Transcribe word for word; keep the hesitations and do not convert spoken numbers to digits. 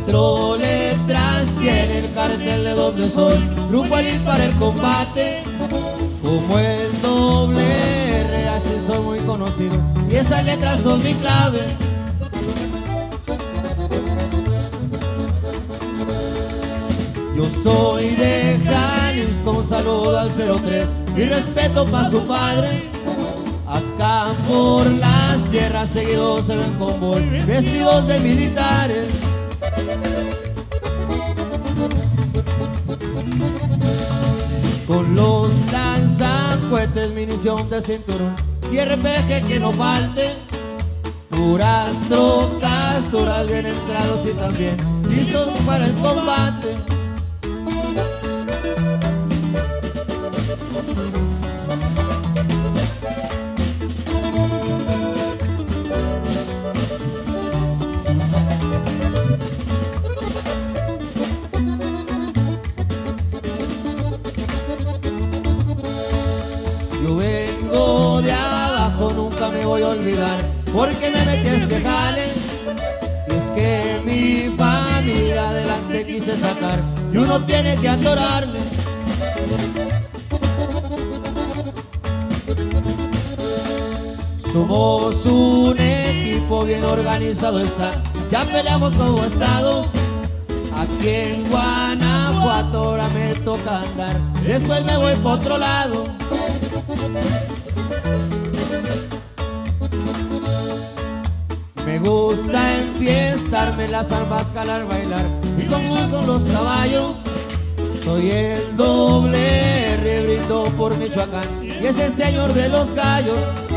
Cuatro letras tiene el cartel de donde soy, Grupo Elite para el combate. Como el doble R, así soy muy conocido, y esas letras son mi clave. Yo soy de Jalisco, un saludo al cero tres, mi respeto para su padre. Acá por la sierra seguidos se ven convoy, vestidos de militares. Con los lanzacohetes, munición de cinturón y R P G que no falte. Puras trocas, duras bien entrados y también listos para el combate. Yo vengo de abajo, nunca me voy a olvidar, porque me metí a este jale. Y es que mi familia adelante quise sacar, y uno tiene que adorarle. Somos un equipo bien organizado está, ya peleamos como estados. Aquí en Guanajuato ahora me toca andar, después me voy por otro lado. Me gusta enfiestarme, las armas, calar, bailar y con gusto los caballos. Soy el doble R, brindo por Michoacán y es el señor de los gallos.